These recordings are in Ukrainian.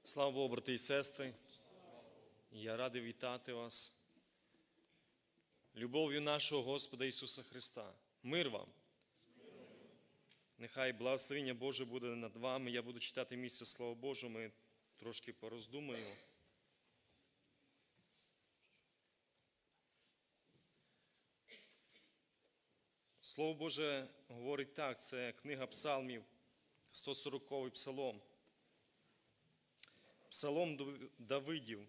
Слава Богу, брати і сестри! Я радий вітати вас любов'ю нашого Господа Ісуса Христа. Мир вам! Нехай благословення Боже буде над вами. Я буду читати місце Слова Божого, ми трошки пороздумаємо. Слово Боже говорить так, це книга Псалмів, 140-й псалом. Псалом Давидів,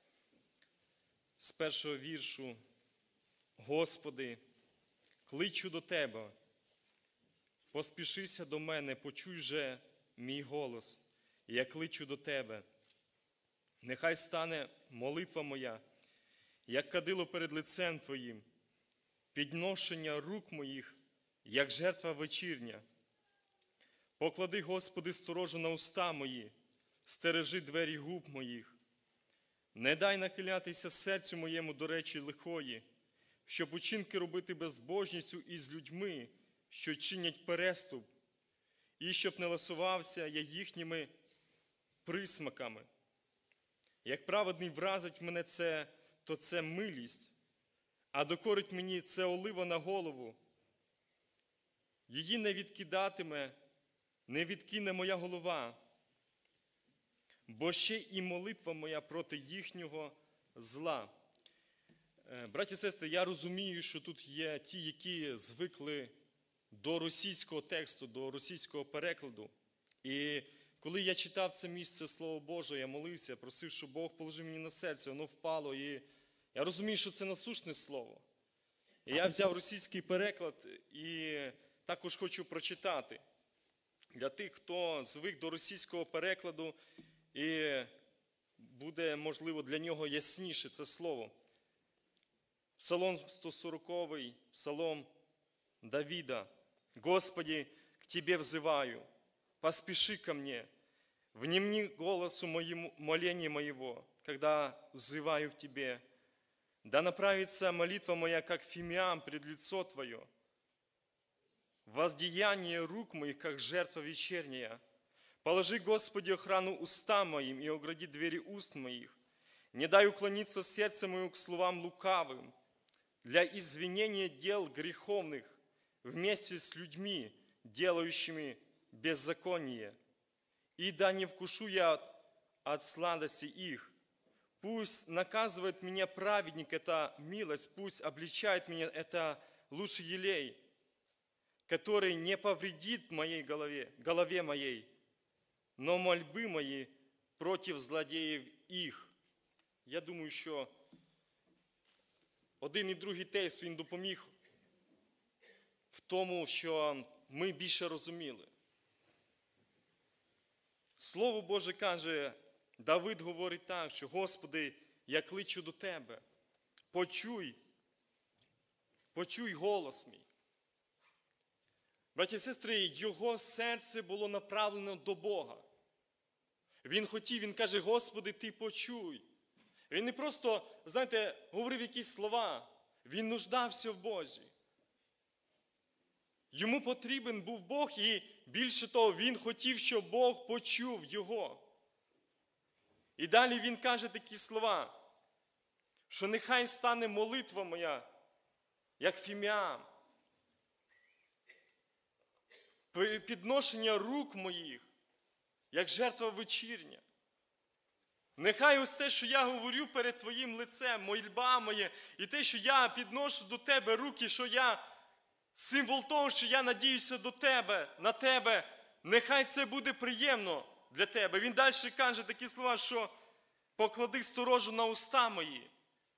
з першого віршу. Господи, кличу до Тебе, поспішися до мене, почуй же мій голос, я кличу до Тебе. Нехай стане молитва моя, як кадило перед лицем Твоїм, підношення рук моїх, як жертва вечірня. Поклади, Господи, сторожу на уста мої, стережи двері губ моїх. Не дай нахилятися серцю моєму до речі лихої, щоб учинки робити безбожністю із людьми, що чинять переступ, і щоб не ласувався я їхніми присмаками. Як праведний вразить мене це, то це милість, а докорить мені це олива на голову. Її не відкидатиме, не відкине моя голова, бо ще і молитва моя проти їхнього зла. Браті і сестри, я розумію, що тут є ті, які звикли до російського тексту, до російського перекладу. І коли я читав це місце Слова Боже, я молився, я просив, щоб Бог положив мені на серце, воно впало. І я розумію, що це насущне слово. І я взяв російський переклад і також хочу прочитати. Для тих, хто звик до російського перекладу, і буде, можливо, для нього ясніше це слово. Псалом 140, псалом Давида. «Господи, к Тебе взываю, поспеши ко мне, внемни голосу моему, моления моего, когда взываю к Тебе. Да направится молитва моя, как фимиам, пред лицо Твое, воздеяние рук моих, как жертва вечерняя. Положи, Господи, охрану устам моим и огради двери уст моих. Не дай уклониться сердце мое к словам лукавым, для извинения дел греховных вместе с людьми, делающими беззаконие. И да не вкушу я от сладости их. Пусть наказывает меня праведник, это милость, пусть обличает меня, это лучший елей, который не повредит моей голове моей, но мольбы мої проти злодіїв їх». Я думаю, що один і другий текст, він допоміг в тому, що ми більше розуміли. Слово Боже каже, Давид говорить так, що «Господи, я кличу до Тебе, почуй голос мій». Браті і сестри, його серце було направлено до Бога. Він каже, Господи, Ти почуй. Він не просто, знаєте, говорив якісь слова, він нуждався в Бозі. Йому потрібен був Бог, і більше того, він хотів, щоб Бог почув його. І далі він каже такі слова, що нехай стане молитва моя, як фіміам, підношення рук моїх, як жертва вечірня. Нехай усе, що я говорю перед Твоїм лицем, мольба моя, і те, що я підношу до Тебе руки, що я символ того, що я надіюся до Тебе, на Тебе, нехай це буде приємно для Тебе. Він далі каже такі слова, що поклади сторожу на уста мої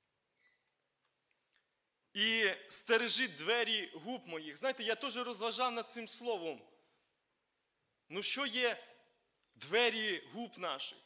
і стережи двері губ моїх. Знаєте, я теж розважав над цим словом. Ну що є двері губ наших?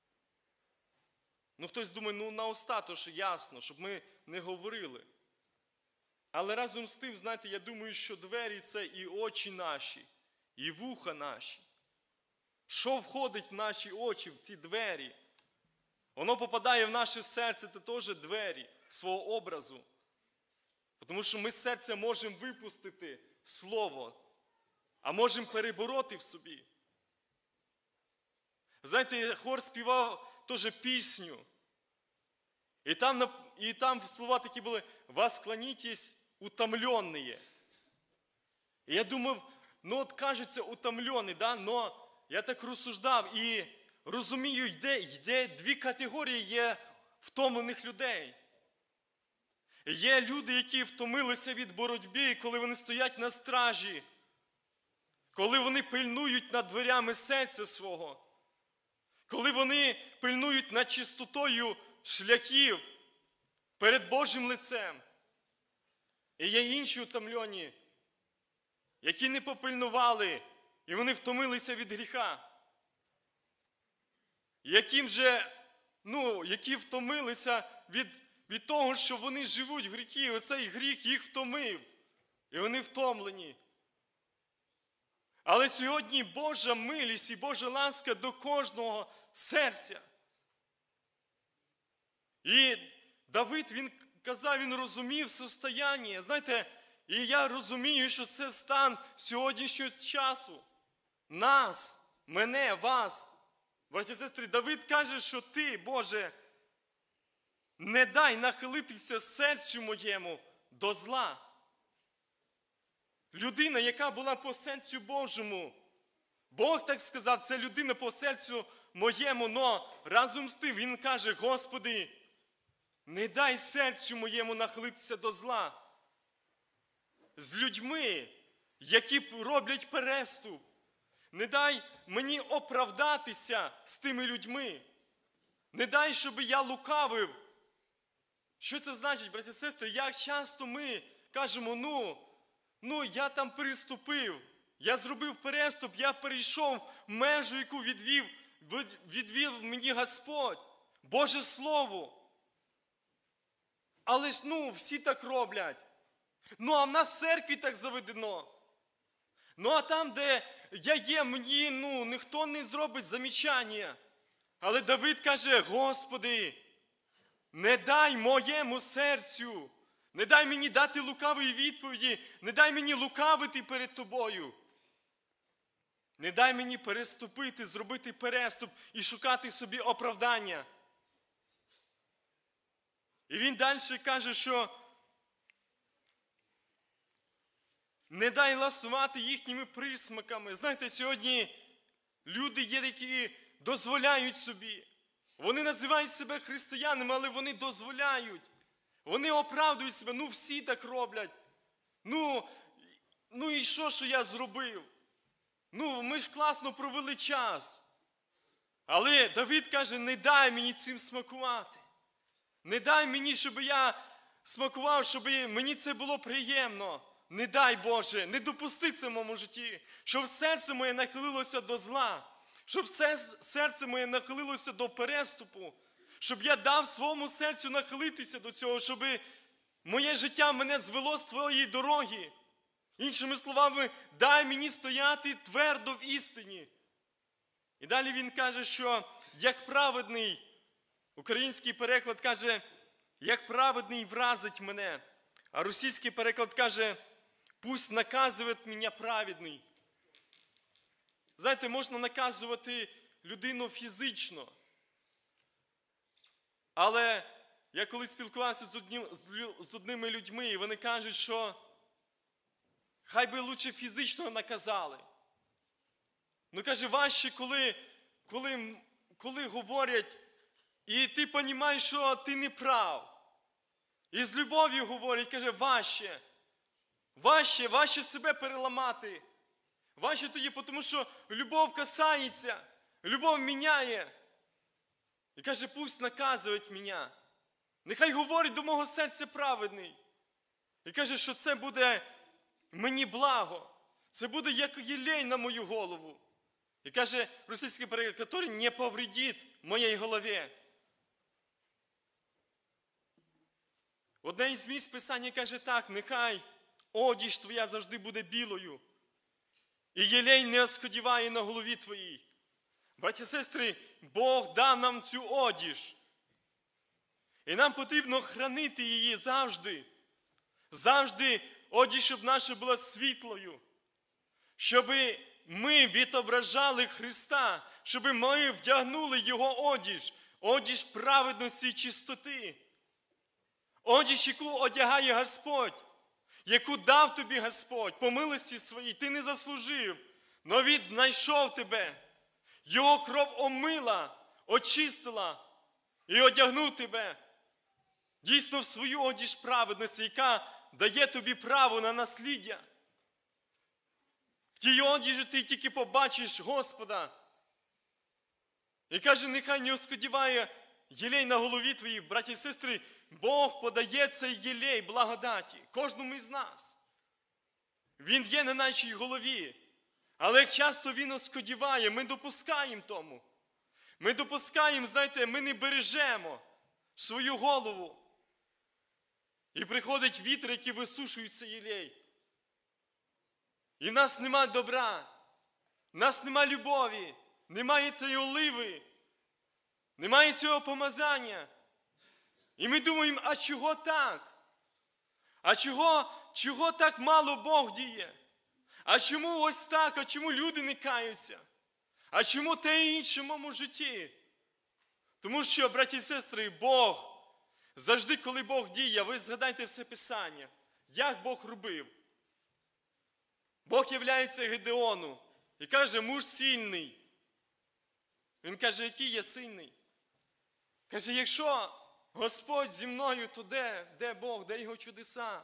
Ну хтось думає, на уста, то ж ясно, щоб ми не говорили. Але разом з тим, знаєте, я думаю, що двері – це і очі наші, і вуха наші. Що входить в наші очі, в ці двері? Воно попадає в наше серце, це теж двері свого образу. Тому що ми з серця можемо випустити слово, а можемо перебороти в собі. Знаєте, хор співав теж пісню. І там слова такі були: «Восклонитесь, утомленные». І я думав, ну от кажеться утомлений, да? Но я так розсуждав і розумію, йде дві категорії є втомлених людей. Є люди, які втомилися від боротьби, коли вони стоять на стражі, коли вони пильнують над дверями серця свого, коли вони пильнують над чистотою шляхів перед Божим лицем. І є інші утомлені, які не попильнували, і вони втомилися від гріха. Які втомилися від того, що вони живуть в гріхі. Оцей гріх їх втомив. І вони втомлені. Але сьогодні Божа милість і Божа ласка до кожного серця. І Давид, він казав, він розумів состояння. Знаєте, і я розумію, що це стан сьогоднішнього часу. Нас, мене, вас. Браті і сестри, Давид каже, що ти, Боже, не дай нахилитися серцю моєму до зла. Людина, яка була по серцю Божому. Бог так сказав, це людина по серцю моєму, но разом з тим він каже: Господи, не дай серцю моєму нахилитися до зла. З людьми, які роблять переступ. Не дай мені оправдатися з тими людьми. Не дай, щоб я лукавив. Що це значить, браті і сестри? Як часто ми кажемо, я там переступив, я зробив переступ, я перейшов межу, яку відвів мені Господь, Боже Слово. Але ж, всі так роблять. А в нас в церкві так заведено. А там, де я є, мені, ніхто не зробить замічання. Але Давид каже: Господи, не дай моєму серцю, не дай мені дати лукавої відповіді, не дай мені лукавити перед Тобою. Не дай мені переступити, зробити переступ і шукати собі оправдання. І він далі каже, що не дай ласувати їхніми присмаками. Знаєте, сьогодні люди є, які дозволяють собі. Вони називають себе християнами, але вони дозволяють. Вони оправдують себе. Всі так роблять. І що я зробив? Ми ж класно провели час. Але Давид каже: не дай мені цим смакувати. Не дай мені, щоб я смакував, щоб мені це було приємно. Не дай, Боже, не допусти це в моєму житті, щоб серце моє нахилилося до зла, щоб серце моє нахилилося до переступу, щоб я дав своєму серцю нахилитися до цього, щоб моє життя мене звело з твоєї дороги. Іншими словами, дай мені стояти твердо в істині. І далі він каже, що як праведний, український переклад каже, як праведний вразить мене, а російський переклад каже, пусть наказує мене праведний. Знаєте, можна наказувати людину фізично. Але я коли спілкувався з одними людьми, і вони кажуть, що хай би лучше фізично наказали. Каже, важче, коли говорять, і ти розумієш, що ти не прав. І з любов'ю говорять, каже, важче себе переламати. Важче тоді, тому що любов касається, любов міняє. І каже, пусть наказують мене. Нехай говорить до мого серця праведний. І каже, що це буде мені благо. Це буде як єлей на мою голову. І каже російський переклад, який не повредить моїй голові. Одне із місць Писання каже так, нехай одіж твоя завжди буде білою. І єлей не оскудіває на голові твоїй. Браті і сестри, Бог дав нам цю одіж. І нам потрібно хранити її завжди. Завжди одіж, щоб наша була світлою. Щоб ми відображали Христа, щоб ми вдягнули Його одіж, одіж праведності і чистоти. Одіж, яку одягає Господь, яку дав тобі Господь по милості своїй, ти не заслужив, но Він знайшов тебе. Його кров омила, очистила і одягнув тебе. Дійсно в свою одіж праведності, яка дає тобі право на насліддя. В тій одіжі ти тільки побачиш Господа. І каже, нехай не оскудіває єлей на голові твоїй, браті і сестри, Бог подає цей єлей благодаті кожному із нас. Він є на нашій голові. Але як часто він оскудіває, ми допускаємо тому. Ми допускаємо, знаєте, ми не бережемо свою голову. І приходить вітер, який висушує цей єлей. І в нас нема добра, в нас нема любові, немає цієї оливи, немає цього помазання. І ми думаємо, а чого так? А чого так мало Бог діє? А чому ось так? А чому люди не каються? А чому те і інше в моєму житті? Тому що, браті і сестри, Бог, завжди, коли Бог діє, ви згадайте все Писання, як Бог робив. Бог являється Гедеону і каже, муж сильний. Він каже, який я сильний? Каже, якщо Господь зі мною, то де Бог, де його чудеса?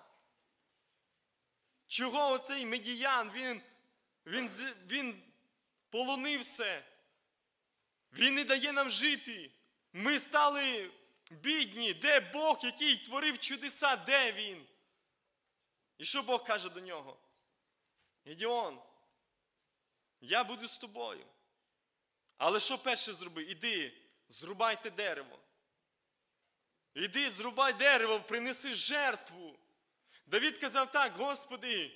Чого оцей Медіян, він полонив все. Він не дає нам жити. Ми стали бідні. Де Бог, який творив чудеса, де він? І що Бог каже до нього? Гедеон, я буду з тобою. Але що перше зроби? Іди, зрубайте дерево. Іди, зрубай дерево, принеси жертву. Давид казав так, Господи,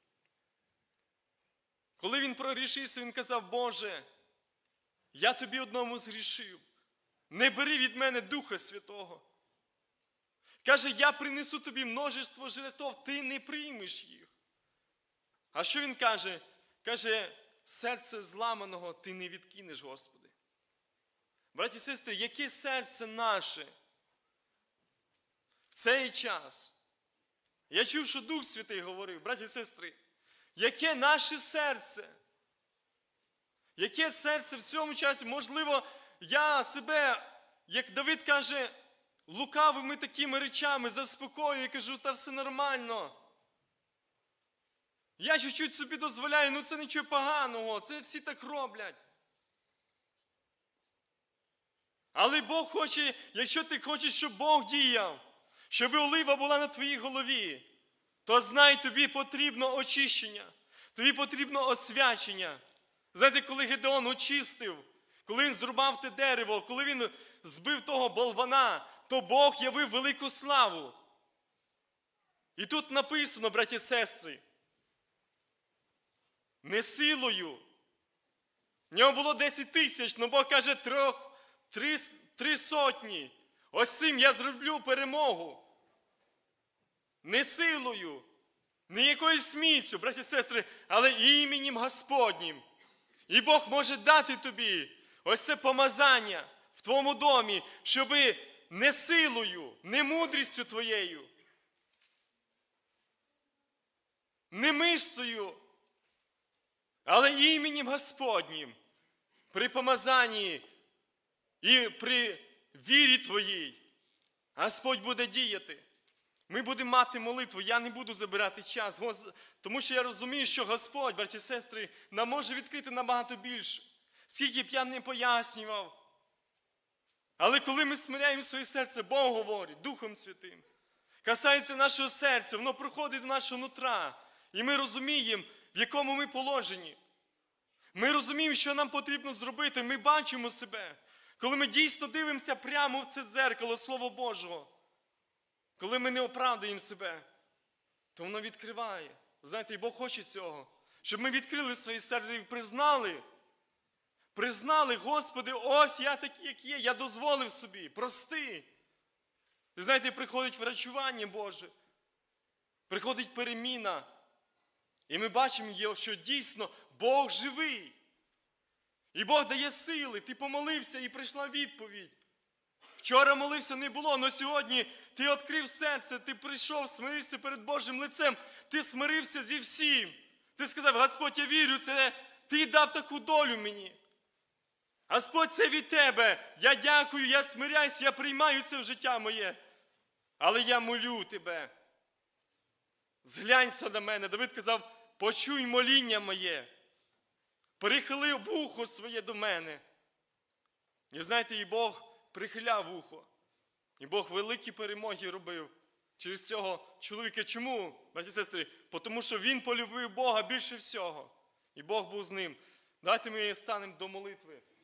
коли він прорішився, він казав, Боже, я тобі одному згрішив. Не бери від мене Духа Святого. Каже, я принесу тобі множество жертв, ти не приймеш їх. А що він каже? Каже, серце зламаного ти не відкинеш, Господи. Браті і сестри, яке серце наше в цей час? Я чув, що Дух Святий говорив, браті і сестри, яке наше серце? Яке серце в цьому часі? Можливо, я себе, як Давид каже, лукавими такими речами заспокоюю і кажу, та все нормально. Я чуть-чуть собі дозволяю, це нічого поганого, це всі так роблять. Але Бог хоче, якщо ти хочеш, щоб Бог діяв, щоб олива була на твоїй голові, то знай, тобі потрібно очищення, тобі потрібно освячення. Знаєте, коли Гедеон очистив, коли він зрубав те дерево, коли він збив того болвана, то Бог явив велику славу. І тут написано, браті і сестри, не силою. В нього було 10 тисяч, але Бог каже 300. Ось цим я зроблю перемогу. Не силою, не якоюсь міцю, браті і сестри, але іменем Господнім. І Бог може дати тобі ось це помазання в твоєму домі, щоби не силою, не мудрістю твоєю, не мишцею, але іменем Господнім, при помазанні і при вірі твоїй, Господь буде діяти. Ми будемо мати молитву, я не буду забирати час, тому що я розумію, що Господь, браті і сестри, нам може відкрити набагато більше. Скільки б я не пояснював. Але коли ми смиряємо своє серце, Бог говорить, Духом Святим, касається нашого серця, воно проходить до нашого нутра. І ми розуміємо, в якому ми положенні. Ми розуміємо, що нам потрібно зробити, ми бачимо себе. Коли ми дійсно дивимося прямо в це дзеркало Слова Божого, коли ми не оправдуємо себе, то воно відкриває. Знаєте, і Бог хоче цього. Щоб ми відкрили своє серце і признали, Господи, ось я такий, як є, я дозволив собі, прости. І знаєте, приходить врачування Боже, приходить переміна. І ми бачимо, що дійсно Бог живий. І Бог дає сили. Ти помолився і прийшла відповідь. Вчора молився не було, але сьогодні ти відкрив серце, ти прийшов, смирився перед Божим лицем, ти смирився зі всім. Ти сказав: Господь, я вірю, це ти дав таку долю мені. Господь, це від тебе. Я дякую, я смиряюся, я приймаю це в життя моє. Але я молю тебе. Зглянься на мене. Давид казав: почуй моління моє. Прихили вухо своє до мене. І знаєте, і Бог прихиляв вухо. І Бог великі перемоги робив через цього чоловіка. Чому, браті і сестри? Тому що він полюбив Бога більше всього. І Бог був з ним. Давайте ми станемо до молитви.